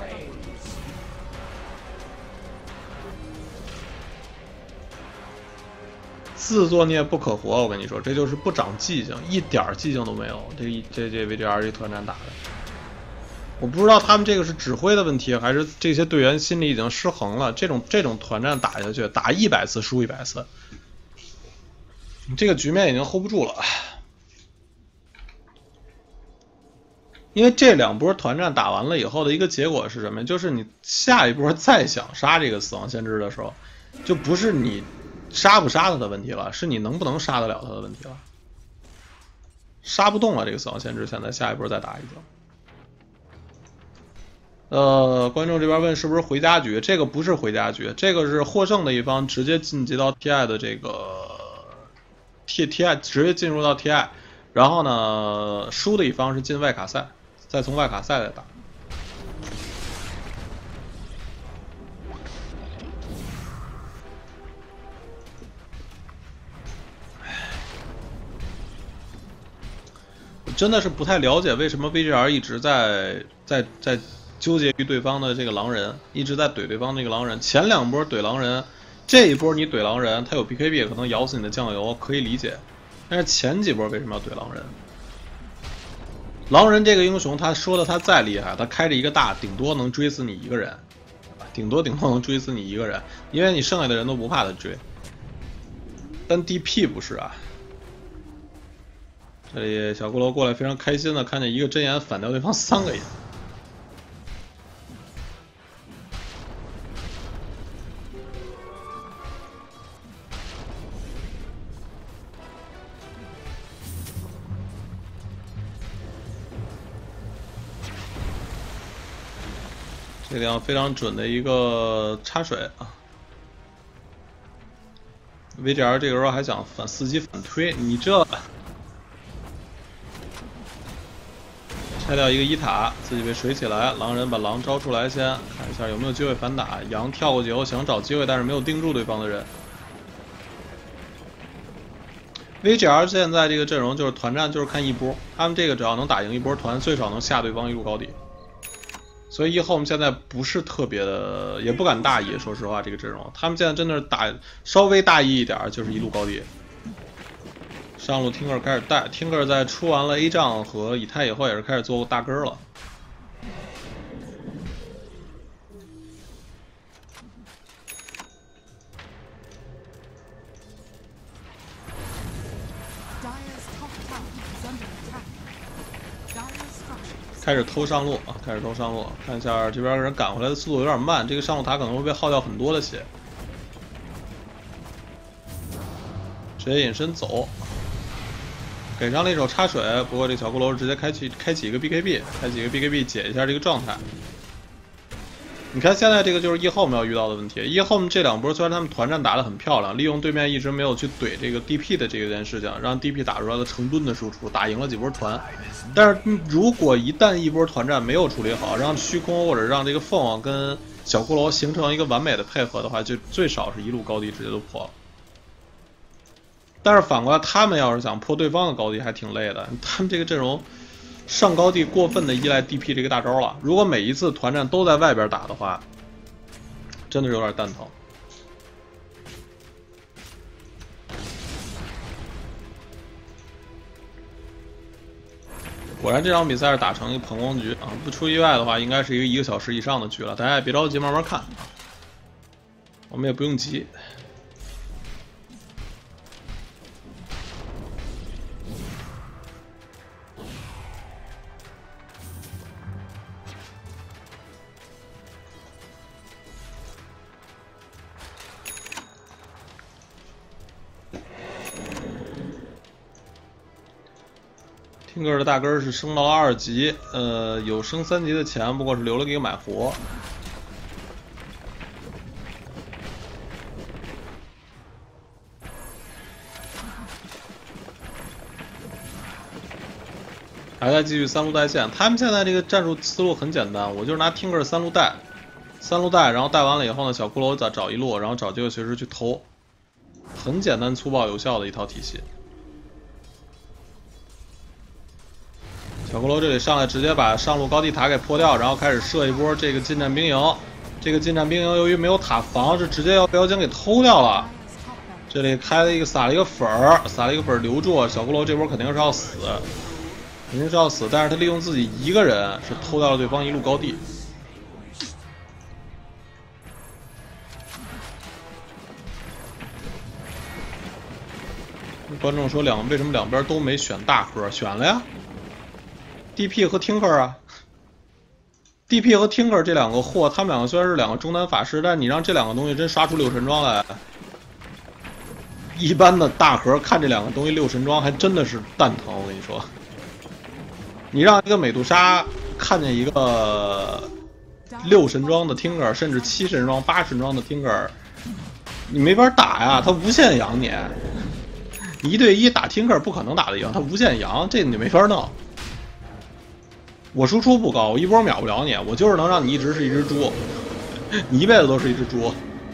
自作孽不可活，我跟你说，这就是不长记性，一点记性都没有。这一这这 V G R 这团战打的，我不知道他们这个是指挥的问题，还是这些队员心里已经失衡了。这种这种团战打下去，打一百次输一百次，这个局面已经 hold 不住了。因为这两波团战打完了以后的一个结果是什么？就是你下一波再想杀这个死亡先知的时候，就不是你杀不杀他的问题了，是你能不能杀得了他的问题了。杀不动了，这个死亡先知现在下一波再打一个。呃，观众这边问是不是回家局？这个不是回家局，这个是获胜的一方直接晋级到 T I 的这个 T T I 直接进入到 T I， 然后呢，输的一方是进外卡赛，再从外卡赛再打。我真的是不太了解为什么 V G R 一直在在在纠结于对方的这个狼人，一直在怼对方那个狼人。前两波怼狼人，这一波你怼狼人，他有 B K B 可能咬死你的酱油，可以理解。但是前几波为什么要怼狼人？狼人这个英雄，他说的他再厉害，他开着一个大，顶多能追死你一个人，顶多顶多能追死你一个人，因为你剩下的人都不怕他追。但 D P 不是啊。这里小骷髅过来非常开心的看见一个真眼反掉对方三个眼。这个地方非常准的一个插水啊 ！V G R 这个时候还想反伺机反推，你这拆掉一个一塔，自己被水起来，狼人把狼招出来，先看一下有没有机会反打。羊跳过去后想找机会，但是没有盯住对方的人。V G R 现在这个阵容就是团战，就是看一波，他们这个只要能打赢一波团，最少能下对方一路高地。所以一后我们现在不是特别的，也不敢大意。说实话，这个阵容，他们现在真的是打稍微大意一点，就是一路高地。上路 Tinker 开始带 ，Tinker 在出完了 A 仗和以太以后，也是开始做大根了。开始偷上路啊！开始偷上路，看一下这边人赶回来的速度有点慢，这个上路塔可能会被耗掉很多的血。直接隐身走，给上了一手插水，不过这小骷髅直接开启开启一个 B K B， 开启一个 B K B 解一下这个状态。你看现在这个就是一后面要遇到的问题，一后面这两波虽然他们团战打得很漂亮，利用对面一直没有去怼这个 D P 的这件事情，让 D P 打出来了成吨的输出，打赢了几波团。但是如果一旦一波团战没有处理好，让虚空或者让这个凤凰跟小骷髅形成一个完美的配合的话，就最少是一路高地直接都破了。但是反过来，他们要是想破对方的高地，还挺累的。他们这个阵容上高地过分的依赖 D P 这个大招了。如果每一次团战都在外边打的话，真的是有点蛋疼。果然这场比赛是打成一个棚光局啊！不出意外的话，应该是一个一个小时以上的局了。大家也别着急，慢慢看啊。我们也不用急。听歌的大根是升到了二级，呃，有升三级的钱，不过是留了给买活。还在继续三路带线，他们现在这个战术思路很简单，我就是拿听歌三路带，三路带，然后带完了以后呢，小骷髅再找一路，然后找机会随时去偷。 很简单粗暴有效的一套体系。小骷髅这里上来直接把上路高地塔给破掉，然后开始射一波这个近战兵营。这个近战兵营由于没有塔防，是直接要被妖精给偷掉了。这里开了一个撒了一个粉儿，撒了一个粉儿留住小骷髅，这波肯定是要死，肯定是要死。但是他利用自己一个人是偷掉了对方一路高地。观众说两为什么两边都没选大核？选了呀 ，D P 和 Tinker 啊 ，D P 和 Tinker 这两个货，他们两个虽然是两个中单法师，但你让这两个东西真刷出六神装来，一般的大核看这两个东西六神装还真的是蛋疼。我跟你说，你让一个美杜莎看见一个六神装的 Tinker， 甚至七神装、八神装的 Tinker， 你没法打呀，他无限养你。一对一打 Tinker 不可能打得赢，他无限阳，这你没法弄。我输出不高，我一波秒不了你，我就是能让你一直是一只猪，你一辈子都是一只猪。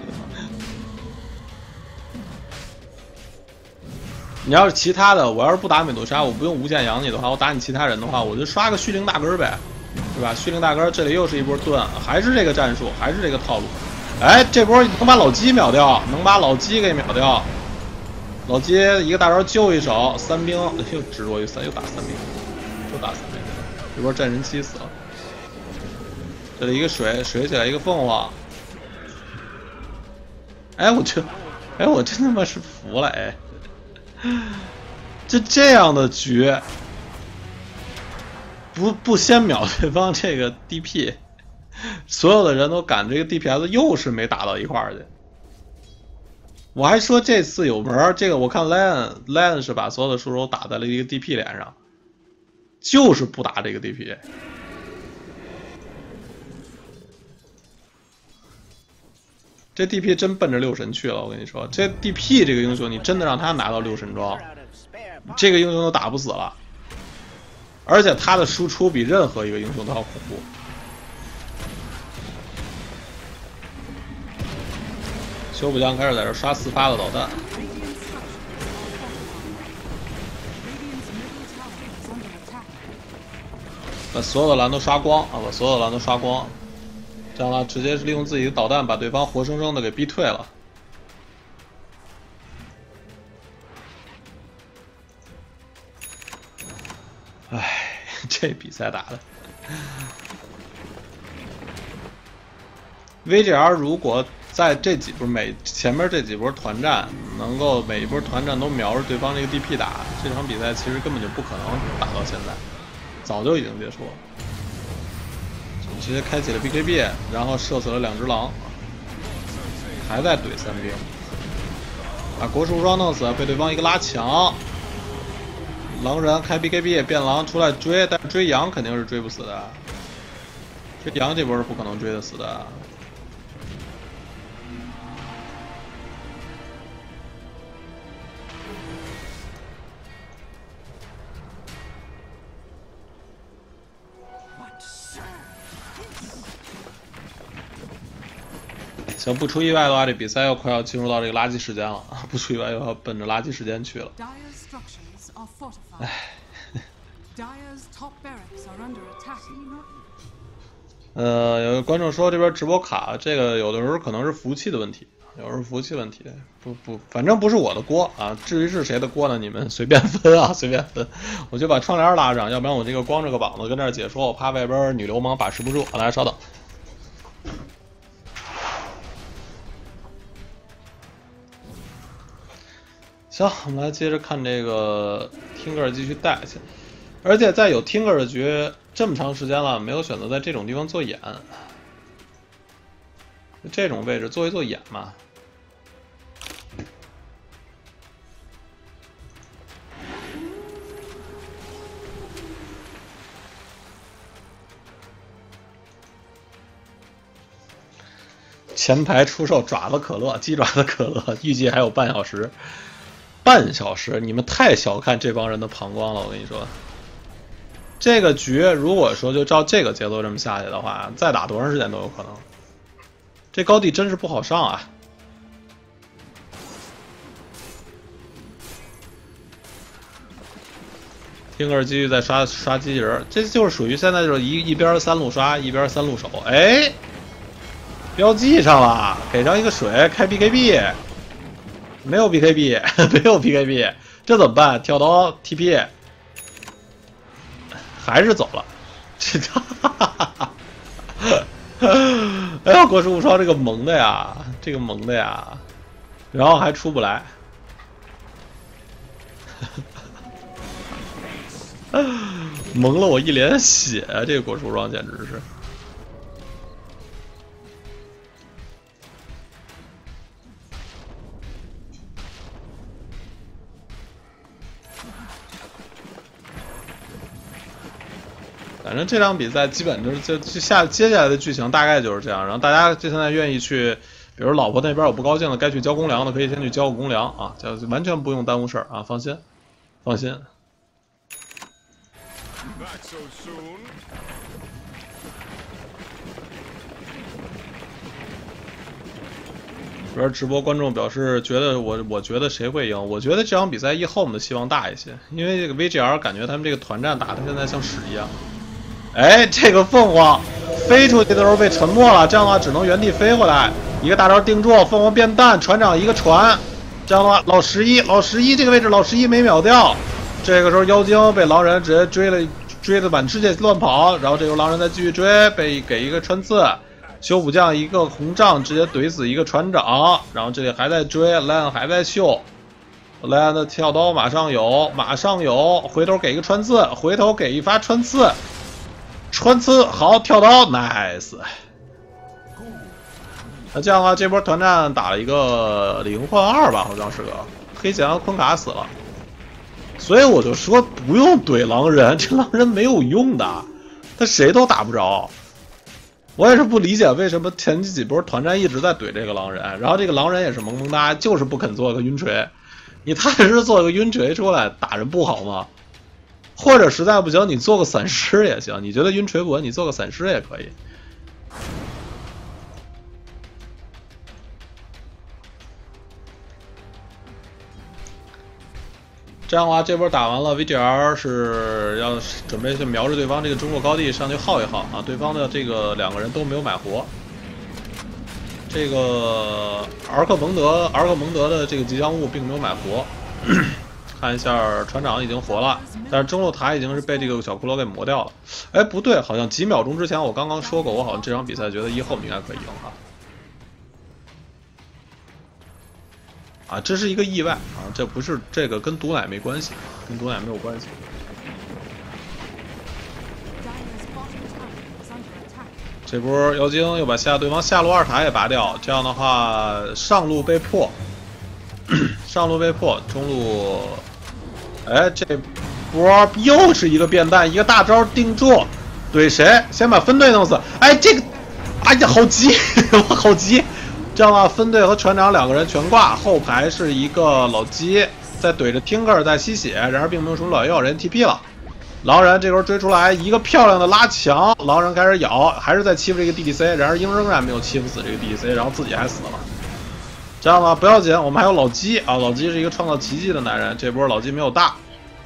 你要是其他的，我要是不打美杜莎，我不用无限养你的话，我打你其他人的话，我就刷个虚灵大根呗，对吧？虚灵大根，这里又是一波盾，还是这个战术，还是这个套路。哎，这波能把老鸡秒掉，能把老鸡给秒掉。老鸡一个大招救一手，三兵又直落于三，又打三兵，又打三兵，这波战神七死了。这里一个水水起来一个凤凰，哎，我就，哎，我真他妈是服了哎！就这样的局，不不先秒对方这个 D P， 所有的人都赶这个 D P S， 又是没打到一块儿去。我还说这次有门，这个我看 Lion Lion 是把所有的输手打在了一个 D P 脸上，就是不打这个 D P。这 D P 真奔着六神去了，我跟你说，这 D P 这个英雄，你真的让他拿到六神装，这个英雄都打不死了，而且他的输出比任何一个英雄都要恐怖。修补匠开始在这刷四发的导弹，把所有的蓝都刷光啊！把所有的蓝都刷光，这样呢，直接是利用自己的导弹把对方活生生的给逼退了。唉，这比赛打的。V G R 如果在这几波每前面这几波团战，能够每一波团战都瞄着对方这个 D P 打，这场比赛其实根本就不可能打到现在，早就已经结束了。直接开启了 B K B， 然后射死了两只狼，还在怼三兵，把国术双弄死，被对方一个拉墙。狼人开 B K B 变狼出来追，但是追羊肯定是追不死的，追羊这波是不可能追得死的。行，不出意外的话，这比赛又快要进入到这个垃圾时间了。不出意外，又要奔着垃圾时间去了。唉。呃，有个观众说这边直播卡，这个有的时候可能是服务器的问题，有时候服务器问题，不不，反正不是我的锅啊。至于是谁的锅呢，你们随便分啊，随便分。我就把窗帘拉上，要不然我这个光着个膀子跟这儿解说，我怕外边女流氓把持不住。好，大家稍等。行，我们来接着看这个 Tinker 继续带去，而且在有 Tinker 的局这么长时间了，没有选择在这种地方做眼，这种位置做一做眼嘛。前排出售爪子可乐，鸡爪子可乐，预计还有半小时。半小时，你们太小看这帮人的膀胱了，我跟你说。这个局如果说就照这个节奏这么下去的话，再打多长时间都有可能。这高地真是不好上啊！ 听歌继续在刷刷机器人，这就是属于现在就是一一边三路刷一边三路守。哎，标记上了，给上一个水，开 B K B， 没有 B K B， 没有 B K B， 这怎么办？跳刀 T P， 还是走了。这哈哈哈！哎呀，国师无双这个萌的呀，这个萌的呀，然后还出不来。蒙了我一脸血啊！这个国术装简直是。反正这场比赛基本就是就就下接下来的剧情大概就是这样。然后大家就现在愿意去，比如老婆那边有不高兴的，该去交公粮的可以先去交个公粮啊，就完全不用耽误事儿啊，放心，放心。这边直播观众表示觉得我我觉得谁会赢？我觉得这场比赛E Home的希望大一些，因为这个 V G R 感觉他们这个团战打的现在像屎一样。哎，这个凤凰飞出去的时候被沉没了，这样的话只能原地飞回来。一个大招定住，凤凰变蛋，船长一个船，这样的话老十一老十一这个位置老十一没秒掉。这个时候妖精被狼人直接追了，追的满世界乱跑，然后这时候狼人再继续追，被给一个穿刺。修补匠一个红杖直接怼死一个船长，然后这里还在追，莱恩还在秀，莱恩的跳刀马上有，马上有，回头给一个穿刺，回头给一发穿刺，穿刺好跳刀 ，nice。那这样的话，这波团战打了一个零换二吧，好像是个黑钱和昆卡死了，所以我就说不用怼狼人，这狼人没有用的，他谁都打不着。我也是不理解为什么前几几波团战一直在怼这个狼人，然后这个狼人也是萌萌哒，就是不肯做个晕锤。你踏实做个晕锤出来打人不好吗？或者实在不行，你做个散尸也行。你觉得晕锤不稳，你做个散尸也可以。这样的话，这波打完了 ，V G R 是要准备去瞄着对方这个中路高地上去耗一耗啊！对方的这个两个人都没有买活。这个尔克蒙德，尔克蒙德的这个吉祥物并没有买活。看一下，船长已经活了，但是中路塔已经是被这个小骷髅给磨掉了。哎，不对，好像几秒钟之前我刚刚说过，我好像这场比赛觉得一后应该可以赢哈。啊，这是一个意外啊，这不是这个跟毒奶没关系，跟毒奶没有关系。这波妖精又把下对方下路二塔也拔掉，这样的话上路被破，上路被破，中路，哎，这波又是一个变蛋，一个大招定住，怼谁？先把分队弄死。哎，这个，哎呀，好急，我好急。这样的话，分队和船长两个人全挂，后排是一个老鸡在怼着 Tinker 在吸血，然而并没有什么卵用，人 T P 了。狼人这时候追出来一个漂亮的拉墙，狼人开始咬，还是在欺负这个 D D C， 然而鹰仍然没有欺负死这个 D D C， 然后自己还死了。这样的话不要紧，我们还有老鸡啊，老鸡是一个创造奇迹的男人，这波老鸡没有大。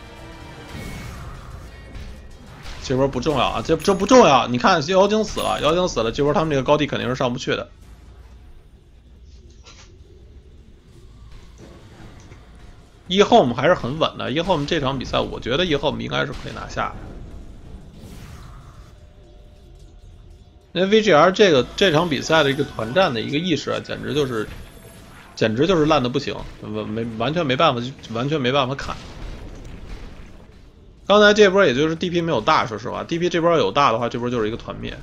这波不重要啊，这这不重要。你看妖精死了，妖精死了，这波他们这个高地肯定是上不去的。E Home 还是很稳的 ，E Home 这场比赛，我觉得 E Home 应该是可以拿下的。因为 V G R 这个这场比赛的一个团战的一个意识啊，简直就是，简直就是烂的不行，没完全没办法，完全没办法砍。刚才这波也就是 D P 没有大，说实话 ，D P 这波有大的话，这波就是一个团灭。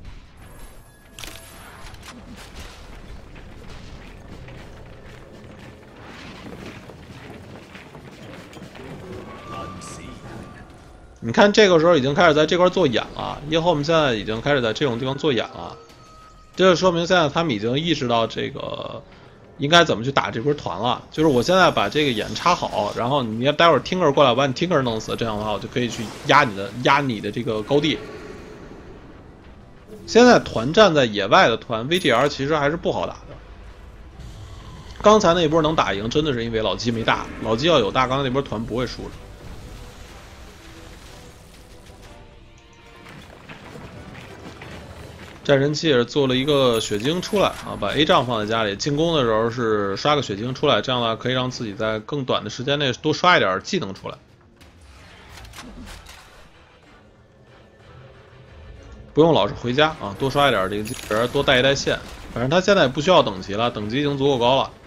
你看，这个时候已经开始在这块做眼了，E Home现在已经开始在这种地方做眼了，这就说明现在他们已经意识到这个应该怎么去打这波团了。就是我现在把这个眼插好，然后你要待会儿 Tinker 过来把你 Tinker 弄死，这样的话我就可以去压你的压你的这个高地。现在团战在野外的团 V G R 其实还是不好打的。刚才那一波能打赢，真的是因为老鸡没大，老鸡要有大，刚才那波团不会输的。 战神器也是做了一个血晶出来啊，把 A 杖放在家里，进攻的时候是刷个血晶出来，这样的话可以让自己在更短的时间内多刷一点技能出来。不用老是回家啊，多刷一点这个机器人，多带一带线。反正他现在也不需要等级了，等级已经足够高了。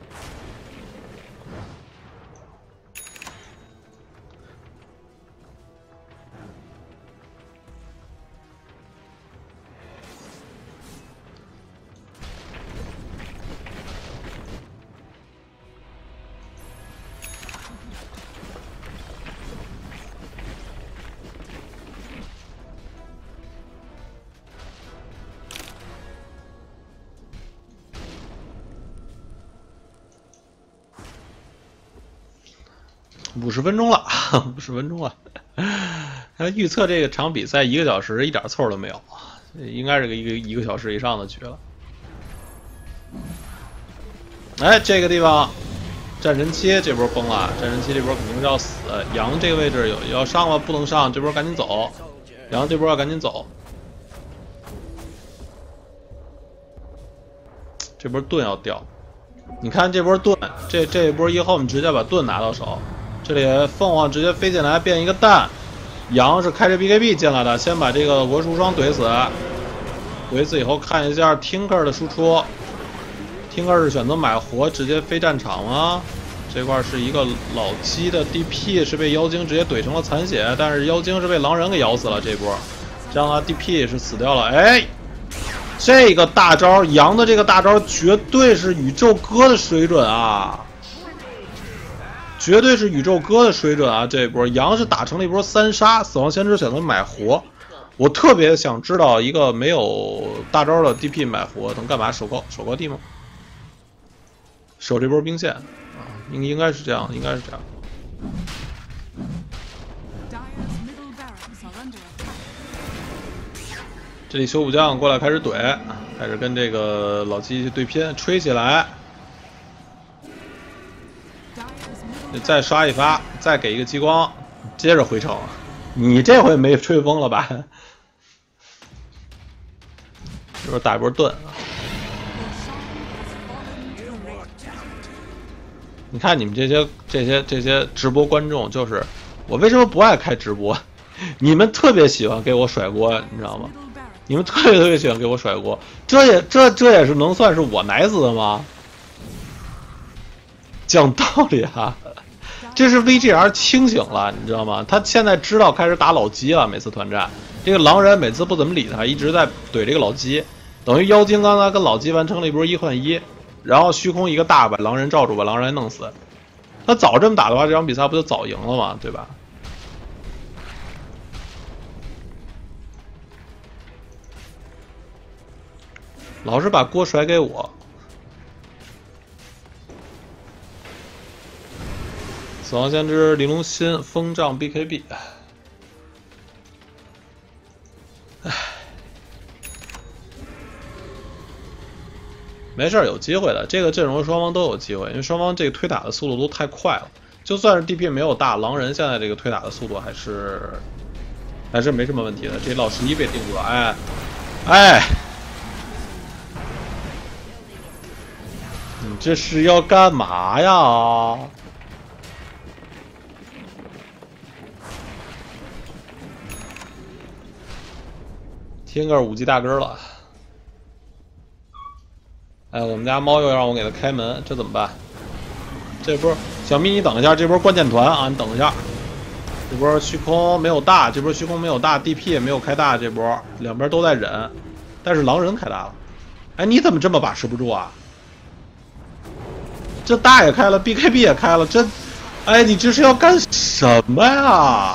五十分钟了，五十分钟了。预测这个场比赛一个小时一点错都没有，应该是个一个一个小时以上的局了。哎，这个地方战神七这波崩了，战神七这波肯定是要死。羊这个位置有要上吗？不能上，这波赶紧走。羊这波要赶紧走。这波盾要掉，你看这波盾，这这一波一后我们直接把盾拿到手。这里凤凰直接飞进来变一个蛋，羊是开着 B K B 进来的，先把这个国术双怼死，怼死以后看一下 Tinker 的输出 ，Tinker 是选择买活直接飞战场吗？这块是一个老鸡的 D P 是被妖精直接怼成了残血，但是妖精是被狼人给咬死了这波，这样的话 D P 是死掉了。哎，这个大招羊的这个大招绝对是宇宙哥的水准啊！绝对是宇宙哥的水准啊！这一波羊是打成了一波三杀，死亡先知选择买活。我特别想知道一个没有大招的 D P 买活能干嘛？守高守高地吗？守这波兵线啊，应应该是这样，应该是这样。这里修补匠过来开始怼，开始跟这个老鸡去对拼，吹起来。再刷一发，再给一个激光，接着回城。你这回没吹风了吧？这边打一波盾。你看你们这些这些这些直播观众，就是我为什么不爱开直播？你们特别喜欢给我甩锅，你知道吗？你们特别特别喜欢给我甩锅，这也这这也是能算是我奶死的吗？讲道理啊，这是 V G R 清醒了，你知道吗？他现在知道开始打老鸡了，每次团战，这个狼人每次不怎么理他，一直在怼这个老鸡，等于妖精刚才跟老鸡完成了一波一换一，然后虚空一个大把狼人罩住，把狼人弄死。他早这么打的话，这场比赛不就早赢了吗？对吧？老是把锅甩给我。死亡先知玲珑心风杖 B K B， 唉，没事，有机会的。这个阵容双方都有机会，因为双方这个推打的速度都太快了。就算是 D P 没有大，狼人现在这个推打的速度还是还是没什么问题的。这老十一被定住了，哎哎，你这是要干嘛呀？听个五级大根了，哎，我们家猫又让我给它开门，这怎么办？这波小咪你等一下，这波关键团啊，你等一下。这波虚空没有大，这波虚空没有大 ，D P 也没有开大，这波两边都在忍，但是狼人开大了。哎，你怎么这么把持不住啊？这大也开了 ，B K B 也开了，这，哎，你这是要干什么呀？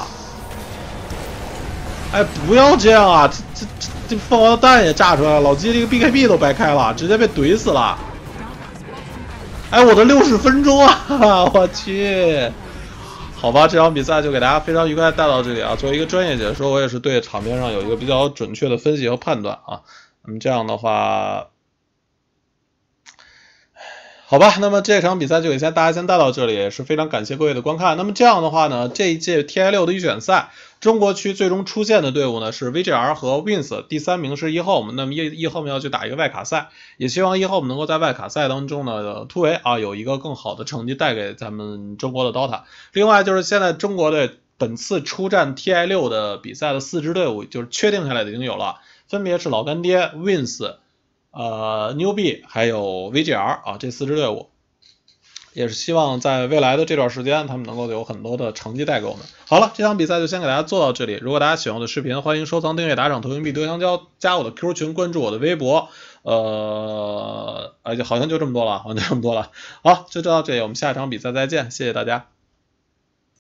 哎，不要这样啊！这这这这凤凰蛋也炸出来了，老鸡这个 B K B 都白开了，直接被怼死了。哎，我的六十分钟啊！我去，好吧，这场比赛就给大家非常愉快带到这里啊。作为一个专业解说，我也是对场面上有一个比较准确的分析和判断啊。那么这样的话，好。 好吧，那么这场比赛就给先大家先带到这里，也是非常感谢各位的观看。那么这样的话呢，这一届 T I 六的预选赛，中国区最终出现的队伍呢是 V G R 和 Wins， 第三名是 eHome， 那么 eHome 要去打一个外卡赛，也希望 eHome 能够在外卡赛当中呢突围啊，有一个更好的成绩带给咱们中国的 Dota。另外就是现在中国的本次出战 T I 六的比赛的四支队伍，就是确定下来的已经有了，分别是老干爹、Wins。呃 ，Newbie 还有 V G R 啊，这四支队伍，也是希望在未来的这段时间，他们能够有很多的成绩带给我们。好了，这场比赛就先给大家做到这里。如果大家喜欢我的视频，欢迎收藏、订阅、打赏、投硬币、丢香蕉，加我的 Q 群，关注我的微博。呃，而且好像就这么多了，好像就这么多了。好，就到这里，我们下一场比赛再见，谢谢大家。